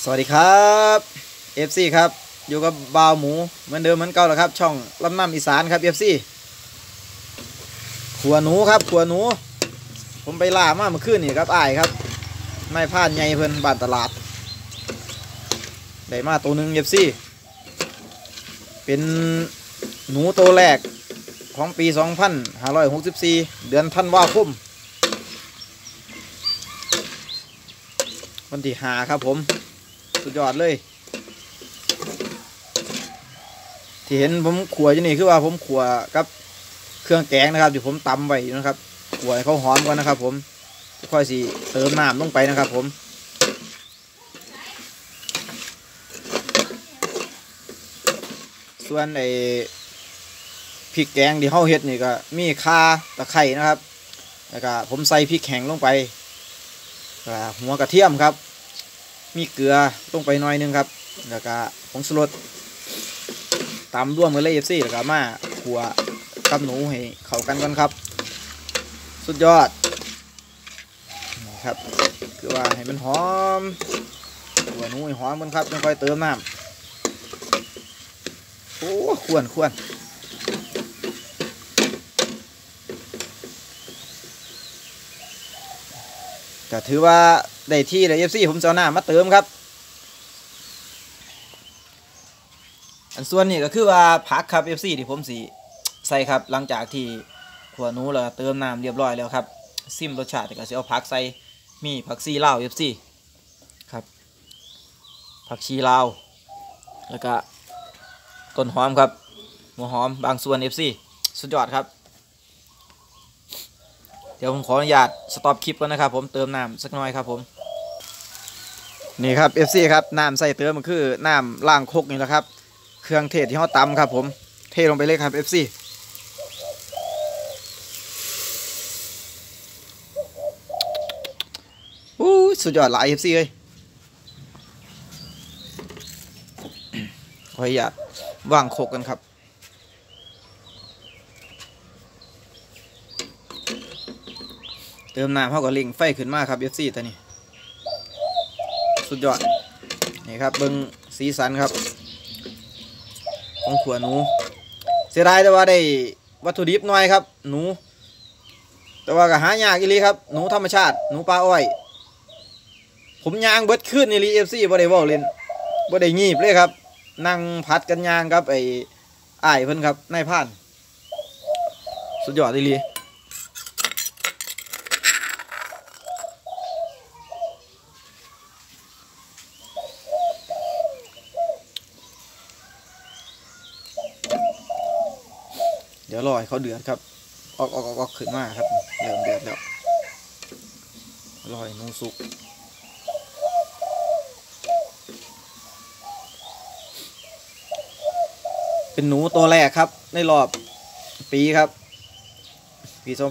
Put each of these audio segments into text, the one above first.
วัสดีครับ FC ครับอยู่กับบ่าวหมูเหมือนเดิมเหมือนเก่าแล้วครับช่องลำน้ำอีสานครับ FC ขัวหนูครับขัวหนูผมไปล่ามาเมื่อคืนนี่ครับอ้ายครับไม่พลาดไงเพิ่นบ้านตลาดได้มาตัวหนึ่ง FC เป็นหนูตัวแรกของปี2564เดือนธันวาคมวันที่5ครับผมสุดยอดเลยที่เห็นผมขัวอยู่นี่คือว่าผมขัวกับเครื่องแกงนะครับที่ผมตำไว้นะครับขัวให้เขาหอมก่อนนะครับผมค่อยสิเติมน้ำลงไปนะครับผมส่วนไอ้พริกแกงที่เขาเฮ็ดนี่ก็มีข่าตะไคร้นะครับแล้วก็ผมใส่พริกแห้งลงไปหัวกระเทียมครับมีเกลือลงไปหน่อยนึงครับแล้วก็ผงชูรสตำร่วมกันเลยFCแล้วก็มาขัวกับหนูให้เข้ากันก่อนครับสุดยอดนี่ครับคือว่าให้มันหอมขัวหนูให้หอมกันครับแล้วค่อยเติมน้ำโอ้ควรก็ถือว่าได้ที่เลยFCผมจะเอาน้ำมาเติมครับอันส่วนนี้ก็คือว่าผักครับ FC ที่ผมสีใส่ครับหลังจากที่ขัวหนูแล้วเติมน้ำเรียบร้อยแล้วครับซิมรสชาติก็จะเอาผักใส่มีผักชีลาว FC ครับผักชีลาวแล้วก็ต้นหอมครับหัวหอมบางส่วน FC สุดยอดครับเดี๋ยวผมขออนุญาตสต็อปคลิปก่อนนะครับผมเติมน้ำสักหน่อยครับผมนี่ครับ FC ครับน้ำใส่เติมมันคือน้ำล้างครกนี่แหละครับเครื่องเทศที่เขาตำครับผมเทลงไปเลยครับ FC อู้สุดยอดหลาย FC เลยขออนุญาตวางครกกันครับเติมน้ำเขาก็เร่งไฟขึ้นมาครับ FC ตัวนี้สุดยอดนี่ครับเบิ้งสีสันครับของขัวหนูเสียดายแต่ว่าได้วัตถุดิบน้อยครับหนูแต่ว่าก็หายากอีหลีครับหนูธรรมชาติหนูปลาอ้อยผมย่างเบิดขึ้นอีหลี FC บ่ได้เว้าเล่นบ่ได้งีบเลยครับนั่งพัดกันย่างครับอ้ายเพิ่นครับนายพรานสุดยอดอีหลีเดี๋ยวรอให้เขาเดือดครับออกขึ้นมาครับเริ่มเดือดแล้วรอให้หนูสุกเป็นหนูตัวแรกครับในรอบปีครับปี2564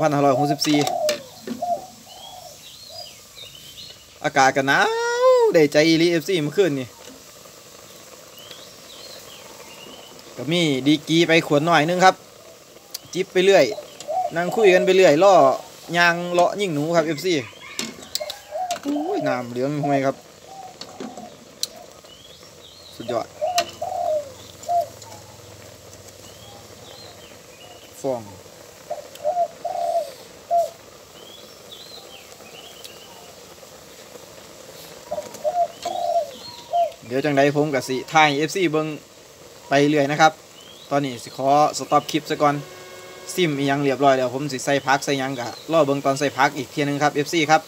อากาศกันหนาวได้ใจอีหลี FC เมื่อคืนนี่ก็มีดีกีไปขวดหน่อยนึงครับจิบไปเรื่อยนั่งคุยกันไปเรื่อยล่อยางเลาะยิ่งหนูครับ FC อุ้ยน้ำเหลืองห่วยครับสุดยอดฟองเดี๋ยวจังใดผมกับสิถ่าย FC เบิ้งไปเรื่อยนะครับตอนนี้สิขอสต็อปคลิปซะก่อนซิมอีหยังเรียบร้อยแล้วผมสิใส่พักใส่หยังกะรอเบิ่งตอนใส่พักอีกเทีนึงครับ FC ครับ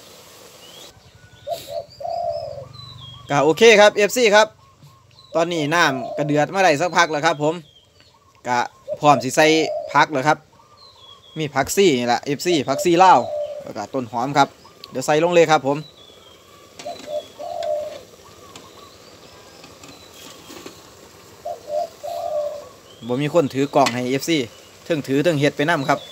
ก็โอเคครับ FC ครับตอนนี้น้ำกระเดือดมาได้สักพักแล้วครับผมกะพร้อมสิใส่พักแล้วครับมีผักซี่นี่แหละ FC ผักซี่ลาวแล้วก็ต้นหอมครับเดี๋ยวใส่ลงเลยครับผมบ่มีคนถือกล่องให้ FC เทิงถือเทิงเฮ็ดไปนำครับ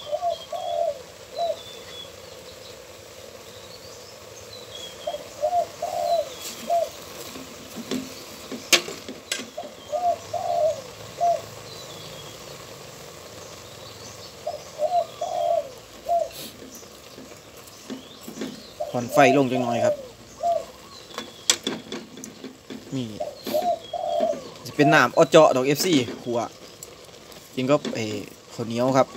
ผ่อนไฟลงจังหน่อยครับมีจะเป็นน้ำอ้อเจาะดอก FC ขัวกินก็ข้าวเหนียวครับ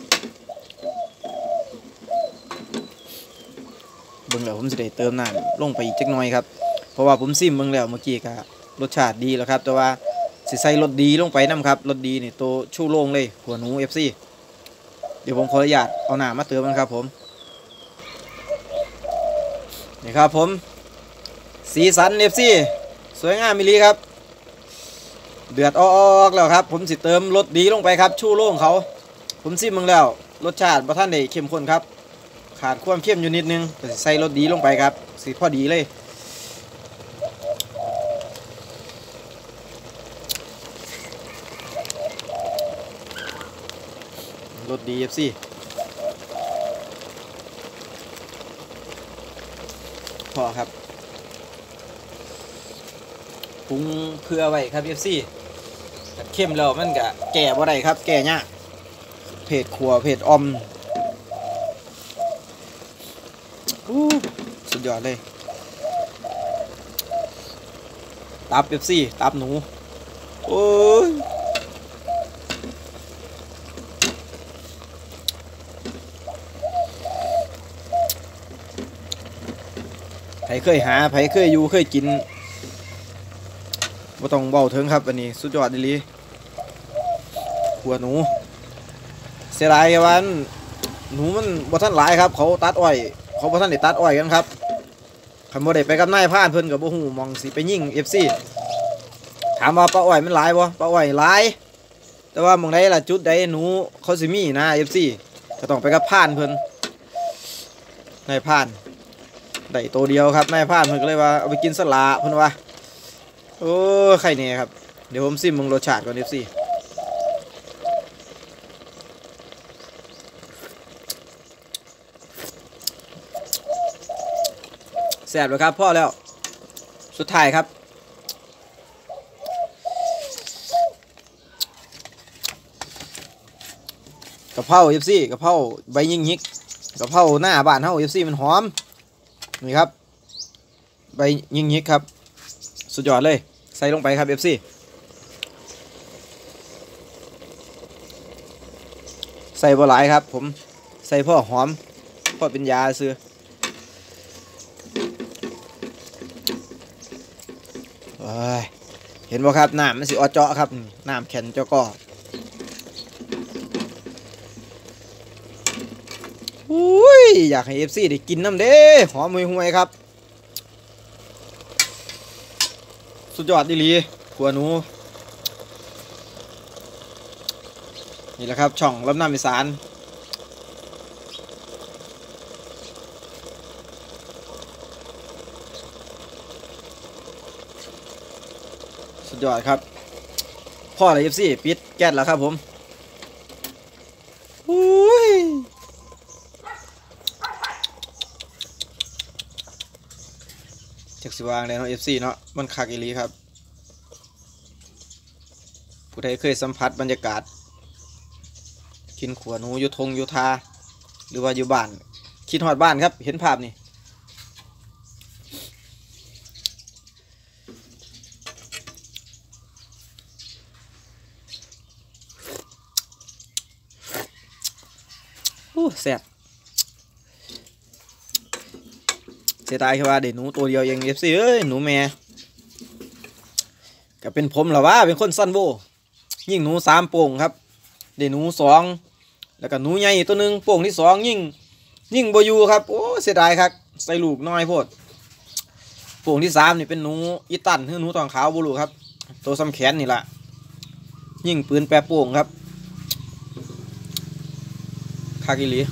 เบิ่งแล้วผมจะได้เติมน้ำลงไปอีกจักหน่อยครับเพราะว่าผมซิมเบิ่งแล้วเมื่อกี้ก็รสชาติดีแล้วครับแต่ว่าสิใส่รสดีลงไปน้ำครับรสดีนี่ตัวชูโล่งเลยหัวหนู FC เดี๋ยวผมขออนุญาตเอาน้ำมาเติมกันครับผมนี่ครับผมสีสัน FC สวยงามมิลีครับเดือดออกแล้วครับผมสิเติมรสดีลงไปครับชูโล่งเขาผมซิมเบิ่งแล้วรสชาติบ่ทันได้เข้มข้นครับขาดความเข้มอยู่นิดนึงก็สิใส่รสดีลงไปครับสิพอดีเลยรสดี FC พอครับปรุงเพื่อไว้ครับ FC เข้มแล้วมันก็แก่บ่ได้ครับแก่ยากเผ็ดขัวเผ็ดออมสุดยอดเลยตับ FC ตับหนูโอ้ยไผเคยหาไผเคยอยู่เคยกินบ่ต้องเบาถึงครับอันนี้สุดยอดดีขัวหนูเสียดายวันหนูมันบ่ทันหลายครับเขาตัดอ้อยเขาบ่ทันได้ตัดอ้อยกันครับคันบ่ได้ไปกับนายพรานเพิ่นก็บ่ฮู้มองสิไปยิง FC ถามว่าปลาอ้อยมันหลายบ่ปลาอ้อยหลายแต่ว่าหม้องใดล่ะจุดใดหนูเขาสิมีนะ FC ก็ต้องไปกับพรานเพิ่นนายพรานได้ตัวเดียวครับนายพรานเพิ่นก็เลยว่าเอาไปกินสละเพิ่นว่าโอ้ไข่เนี่ยครับเดี๋ยวผมซิมมึงรสชาติก่อน FC แซ่บเลยครับพ่อแล้วสุดท้ายครับกะเพรา FC กะเพราใบยิงยิกกะเพราหน้าบ้านเฮา FC มันหอมนี่ครับใบยิงยิกครับสุดยอดเลยใส่ลงไปครับ FC ใส่บ่หลายครับผมใส่พ่อหอมพ่อเป็นยาซื้อเห็นบ่ครับน้ำมันสิออเจาะครับน้ำแข็งเจาะก้ออุ้ยอยากให้ FC ได้กินน้ำเด้หอมห่วยๆครับสุดยอดดีหลีขัวหนูนี่แหละครับช่องลำน้ำอีสานสุดยอดครับพ่อเลย FC ปิดแก๊สแล้วครับผมอุ้ยจักสิวางเลยเนาะ FC เนาะมันคักอีหลีครับผู้ใดเคยสัมผัสบรรยากาศกินขัวหนูอยู่ทงอยู่ทาหรือว่าอยู่บ้านคิดฮอดบ้านครับเห็นภาพนี่แซ่บเสียดายแค่ว่าเด็กหนูตัวเดียวยัง FC เอ้ยหนูแม่ก็เป็นผมหรอวะเป็นคนสั้นโบยิ่งหนู3โป่งครับเด็กหนู2แล้วก็หนูใหญ่ตัวนึงโป่งที่2ยิ่งบ่อยู่ครับโอ้เสียดายครับใส่ลูกน้อยโพดโป่งที่3นี่เป็นหนูอีตันหรือหนูทองขาวบ่รู้ครับตัวซ้ำแขนนี่แหละยิ่งปืนแปรโป่งครับคากิลี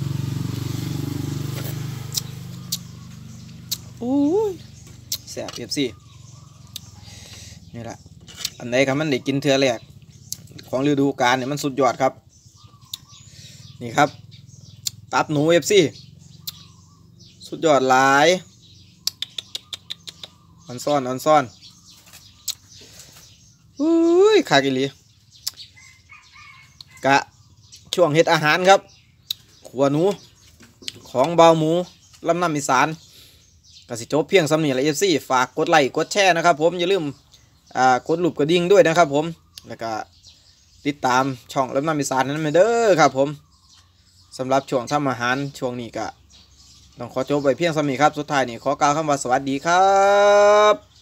โอ้ยแซ่บ FC นี่แหละอันไหนครับมันได้กินเทื่อแรกของฤดูกาลเนี่ยมันสุดยอดครับนี่ครับตับหนู FC สุดยอดหลายอนซ่อนอุ้ยคากิลีกะช่วงเฮ็ดอาหารครับขัวหนูของเบาหมูลำน้ำอีสานก็สิจบเพียงสำเนียงและ FC ฝากกดไลค์กดแชร์นะครับผมอย่าลืมกดรูปกระดิ่งด้วยนะครับผมแล้วก็ติดตามช่องลำน้ำอีสานนั้นมาเด้อครับผมสำหรับช่วงทำอาหารช่วงนี้ก็ต้องขอจบไปเพียงสำนี้ครับสุดท้ายนี่ขอกล่าวคำว่าสวัสดีครับ